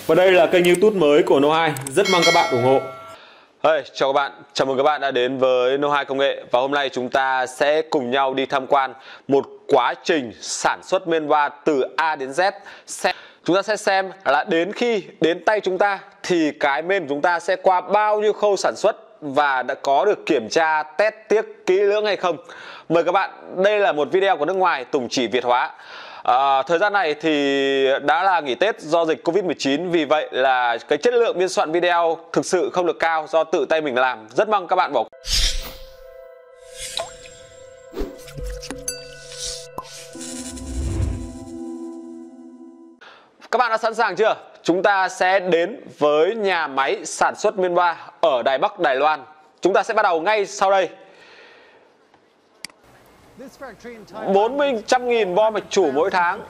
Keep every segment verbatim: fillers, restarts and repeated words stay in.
Và đây là kênh YouTube mới của No hai, rất mong các bạn ủng hộ. Hey, chào các bạn, chào mừng các bạn đã đến với No hai Công nghệ. Và hôm nay chúng ta sẽ cùng nhau đi tham quan một quá trình sản xuất men va từ A đến Z. Chúng ta sẽ xem là đến khi đến tay chúng ta thì cái men của chúng ta sẽ qua bao nhiêu khâu sản xuất và đã có được kiểm tra test tiếc kỹ lưỡng hay không. Mời các bạn, đây là một video của nước ngoài, Tùng Chỉ Việt Hóa. À, thời gian này thì đã là nghỉ Tết do dịch Covid mười chín, vì vậy là cái chất lượng biên soạn video thực sự không được cao do tự tay mình làm. Rất mong các bạn bỏ. Các bạn đã sẵn sàng chưa? Chúng ta sẽ đến với nhà máy sản xuất men va ở Đài Bắc, Đài Loan. Chúng ta sẽ bắt đầu ngay sau đây. bốn trăm nghìn bo mạch chủ mỗi tháng.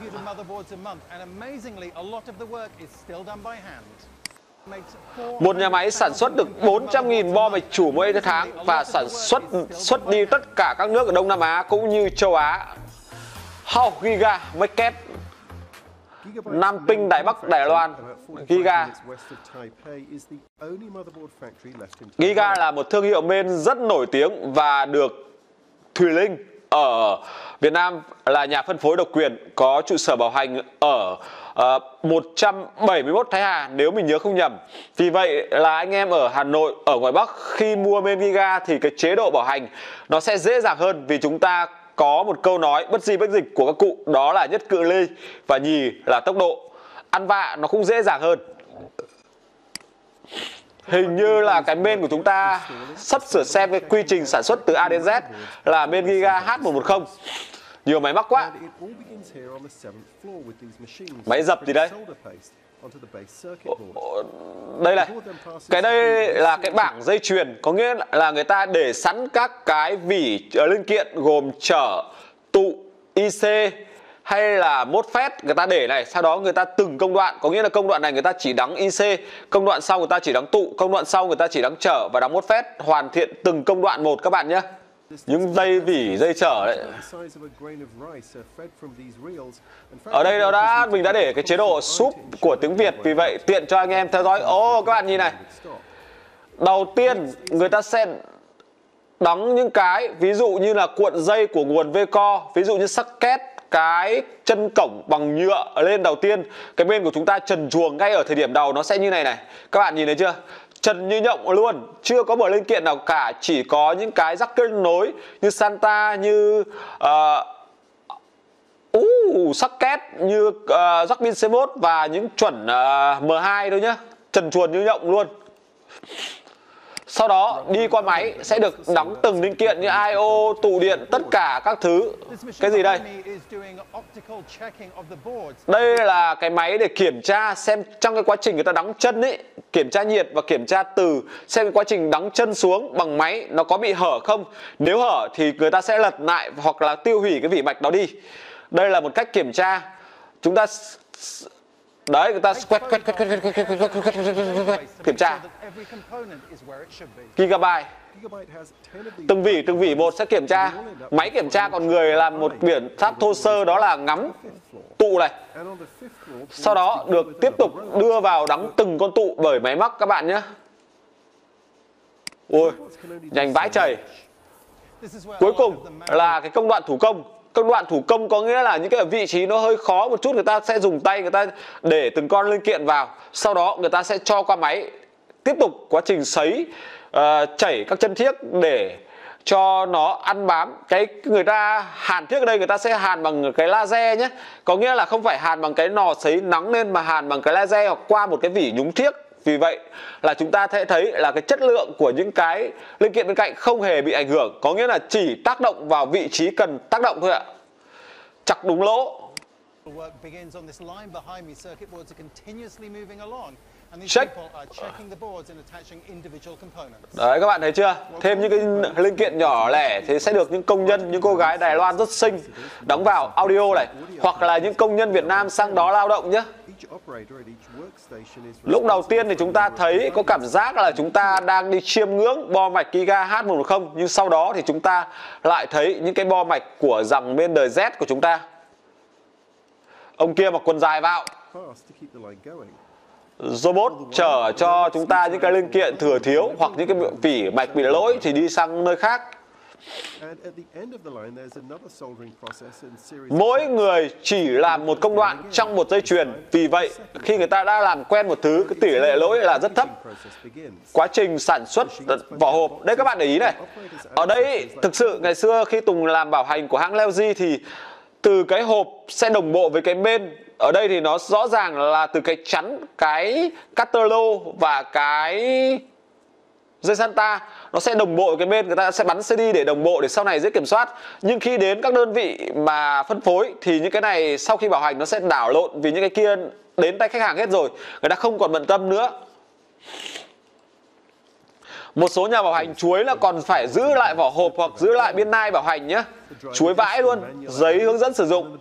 Một nhà máy sản xuất được bốn trăm nghìn bo mạch chủ mỗi tháng và sản xuất xuất đi tất cả các nước ở Đông Nam Á cũng như châu Á. How Giga Market, Nam Pinh, Đài Bắc, Đài Loan. Giga Giga là một thương hiệu men rất nổi tiếng và được Thùy Linh ở Việt Nam là nhà phân phối độc quyền, có trụ sở bảo hành ở uh, một trăm bảy mươi mốt Thái Hà nếu mình nhớ không nhầm. Vì vậy là anh em ở Hà Nội, ở ngoài Bắc khi mua men Giga thì cái chế độ bảo hành nó sẽ dễ dàng hơn, vì chúng ta có một câu nói bất di bất dịch của các cụ, đó là nhất cự ly và nhì là tốc độ. Ăn vạ nó cũng dễ dàng hơn. Hình như là cái men của chúng ta sắp sửa xem cái quy trình sản xuất từ A đến Z là men Giga H một một không. Nhiều máy móc quá. Máy dập gì đây? Đây này. Cái đây là cái bảng dây chuyền, có nghĩa là người ta để sẵn các cái vỉ linh kiện gồm chở tụ, i xê hay là mốt phét, người ta để này, sau đó người ta từng công đoạn, có nghĩa là công đoạn này người ta chỉ đóng i xê, công đoạn sau người ta chỉ đóng tụ, công đoạn sau người ta chỉ đóng chở và đóng mốt phét, hoàn thiện từng công đoạn một các bạn nhé. Những dây vỉ, dây chở đấy. Ở đây nó đã mình đã để cái chế độ súp của tiếng Việt, vì vậy tiện cho anh em theo dõi. Ô, các bạn nhìn này. Đầu tiên người ta sẽ đóng những cái ví dụ như là cuộn dây của nguồn V-co, ví dụ như socket, cái chân cổng bằng nhựa lên. Đầu tiên cái bên của chúng ta trần truồng ngay ở thời điểm đầu nó sẽ như này này. Các bạn nhìn thấy chưa? Trần như nhộng luôn, chưa có một linh kiện nào cả, chỉ có những cái rắc kết nối như Santa, như uh, uh, socket, như uh, rắc pin xê một và những chuẩn uh, M hai thôi nhá. Trần truồng như nhộng luôn. Sau đó đi qua máy sẽ được đóng từng linh kiện như i o, tụ điện, tất cả các thứ. Cái gì đây? Đây là cái máy để kiểm tra xem trong cái quá trình người ta đóng chân ấy, kiểm tra nhiệt và kiểm tra từ, xem cái quá trình đóng chân xuống bằng máy nó có bị hở không. Nếu hở thì người ta sẽ lật lại hoặc là tiêu hủy cái vỉ mạch đó đi. Đây là một cách kiểm tra. Chúng ta đấy, người ta quét quét quét quét quét quét quét kiểm tra. Gigabyte. Từng vỉ từng vỉ một sẽ kiểm tra. Máy kiểm tra, còn người làm một biện pháp thô sơ đó là ngắm tụ này. Sau đó được tiếp tục đưa vào đóng từng con tụ bởi máy móc các bạn nhé. Ôi, nhanh vãi chảy. Cuối cùng là cái công đoạn thủ công. Công đoạn thủ công có nghĩa là những cái vị trí nó hơi khó một chút, người ta sẽ dùng tay người ta để từng con linh kiện vào, sau đó người ta sẽ cho qua máy, tiếp tục quá trình sấy, uh, chảy các chân thiếc để cho nó ăn bám. Cái người ta hàn thiếc ở đây người ta sẽ hàn bằng cái laser nhé, có nghĩa là không phải hàn bằng cái nò sấy nóng lên mà hàn bằng cái laser hoặc qua một cái vỉ nhúng thiếc. Vì vậy là chúng ta sẽ thấy là cái chất lượng của những cái linh kiện bên cạnh không hề bị ảnh hưởng, có nghĩa là chỉ tác động vào vị trí cần tác động thôi ạ. Chặt đúng lỗ. Check. Đấy, các bạn thấy chưa? Thêm những cái linh kiện nhỏ lẻ thì sẽ được những công nhân, những cô gái Đài Loan rất xinh đóng vào audio này, hoặc là những công nhân Việt Nam sang đó lao động nhé. Lúc đầu tiên thì chúng ta thấy có cảm giác là chúng ta đang đi chiêm ngưỡng bo mạch Giga H một một không, nhưng sau đó thì chúng ta lại thấy những cái bo mạch của dòng bên đời Z của chúng ta. Ông kia mặc quần dài vào. robot chở cho chúng ta những cái linh kiện thừa thiếu hoặc những cái vỉ mạch bị lỗi thì đi sang nơi khác. Mỗi người chỉ làm một công đoạn trong một dây chuyền. Vì vậy, khi người ta đã làm quen một thứ, cái tỷ lệ lỗi là rất thấp. Quá trình sản xuất vỏ hộp, đây các bạn để ý này. Ở đây, thực sự ngày xưa khi Tùng làm bảo hành của hãng Leo-G thì từ cái hộp sẽ đồng bộ với cái bên. Ở đây thì nó rõ ràng là từ cái chắn, cái cutter lô và cái dây Santa nó sẽ đồng bộ cái bên, người ta sẽ bắn xê đê để đồng bộ để sau này dễ kiểm soát. Nhưng khi đến các đơn vị mà phân phối thì những cái này sau khi bảo hành nó sẽ đảo lộn, vì những cái kia đến tay khách hàng hết rồi, người ta không còn bận tâm nữa. Một số nhà bảo hành chuối là còn phải giữ lại vỏ hộp hoặc giữ lại biên nai bảo hành nhé. Chuối vãi luôn, giấy hướng dẫn sử dụng.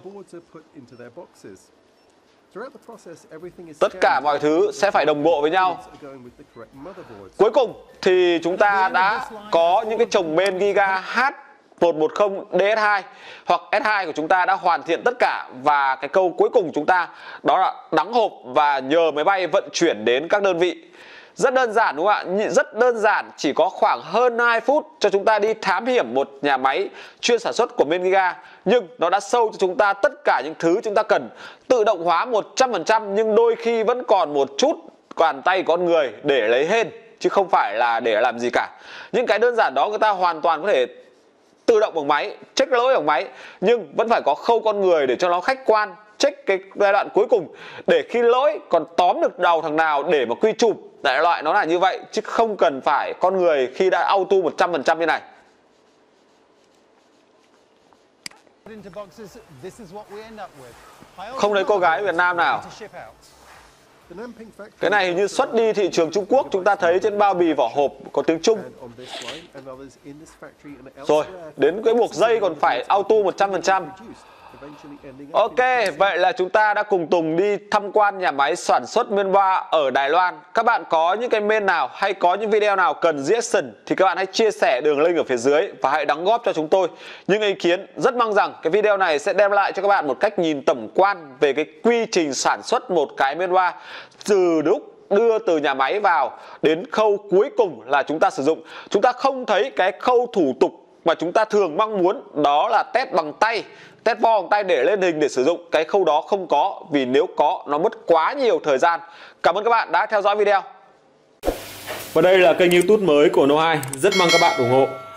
Tất cả mọi thứ sẽ phải đồng bộ với nhau. Cuối cùng thì chúng ta đã có những cái chồng bên Giga H một một không D S hai hoặc S hai của chúng ta đã hoàn thiện tất cả. Và cái câu cuối cùng chúng ta đó là đóng hộp và nhờ máy bay vận chuyển đến các đơn vị. Rất đơn giản đúng không ạ? Rất đơn giản, chỉ có khoảng hơn hai phút cho chúng ta đi thám hiểm một nhà máy chuyên sản xuất của bên Giga. Nhưng nó đã show cho chúng ta tất cả những thứ chúng ta cần. Tự động hóa một trăm phần trăm nhưng đôi khi vẫn còn một chút bàn tay con người để lấy hên, chứ không phải là để làm gì cả. Những cái đơn giản đó người ta hoàn toàn có thể tự động bằng máy, check lỗi bằng máy, nhưng vẫn phải có khâu con người để cho nó khách quan, check cái giai đoạn cuối cùng để khi lỗi còn tóm được đầu thằng nào để mà quy chụp. Đại loại nó là như vậy, chứ không cần phải con người khi đã auto một trăm phần trăm như này. Không thấy cô gái Việt Nam nào. Cái này hình như xuất đi thị trường Trung Quốc, chúng ta thấy trên bao bì vỏ hộp có tiếng Trung. Rồi, đến cái buộc dây còn phải auto một trăm phần trăm. Ok, vậy là chúng ta đã cùng Tùng đi tham quan nhà máy sản xuất men ba ở Đài Loan. Các bạn có những cái men nào hay có những video nào cần reaction thì các bạn hãy chia sẻ đường link ở phía dưới và hãy đóng góp cho chúng tôi những ý kiến. Rất mong rằng cái video này sẽ đem lại cho các bạn một cách nhìn tổng quan về cái quy trình sản xuất một cái men ba từ lúc đưa từ nhà máy vào đến khâu cuối cùng là chúng ta sử dụng. Chúng ta không thấy cái khâu thủ tục mà chúng ta thường mong muốn, đó là test bằng tay, test vo bằng tay để lên hình để sử dụng. Cái khâu đó không có, vì nếu có nó mất quá nhiều thời gian. Cảm ơn các bạn đã theo dõi video. Và đây là kênh YouTube mới của No hai, rất mong các bạn ủng hộ.